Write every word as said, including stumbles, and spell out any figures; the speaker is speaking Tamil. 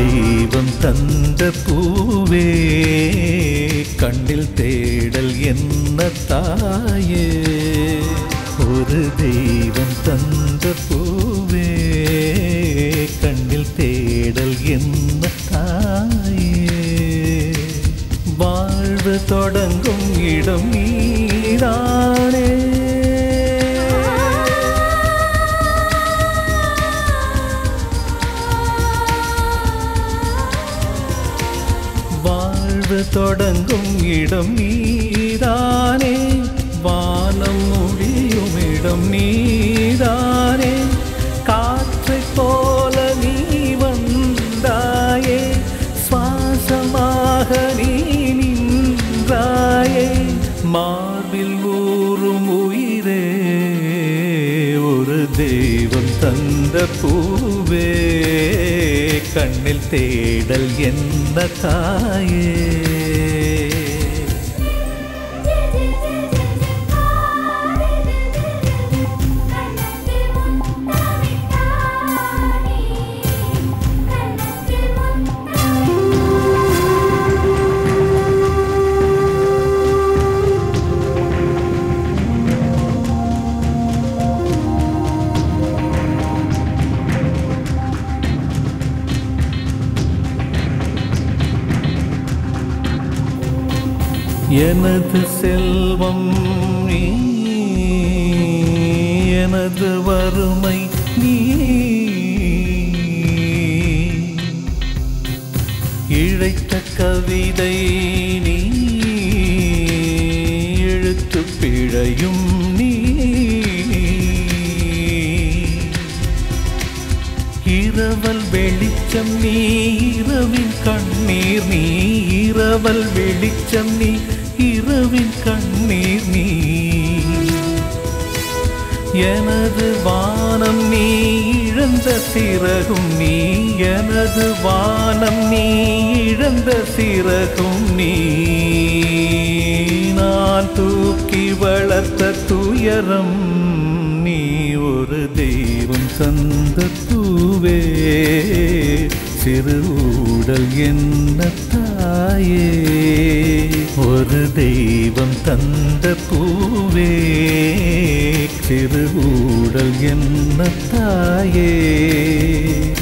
தெய்வம் தந்த பூவே கண்ணில் தேடல் என்ன தாயே ஒரு தெய்வம் தந்த பூவே கண்ணில் தேடல் என்ன தாயே வாழ்வு தொடங்கும் இடம் நீதானே தொடங்கும் இடம் நீதானே வானம் முடியும் இடம் நீதானே காற்றைப் போல நீ வந்தாயே சுவாசமாக நீ நின்றாயே மார்பில் ஊறும் உயிரே ஒரு தெய்வம் தந்த பூவே கண்ணில் தேடல் என்ன தாயே எனது செல்வம் நீ எனது வறுமை நீ இழைத்த கவிதை நீ எழுத்து பிழையும் நீ இரவல் வெளிச்சம் நீ இரவின் கண்ணீர் நீ இரவல் வெளிச்சம் நீ இரவின் கண்ணீர் நீ எனது வானம் நீ இழந்த சிறகும் நீ எனது வானம் நீ இழந்த சிறகும் நீ நான் தூக்கி வளர்த்த துயரம் நீ ஒரு தெய்வம் தந்த பூவே சிறு ஊடல் என்ன தாயே ஒரு தெய்வம் தந்த பூவே சிறு ஊடல் என்ன தாயே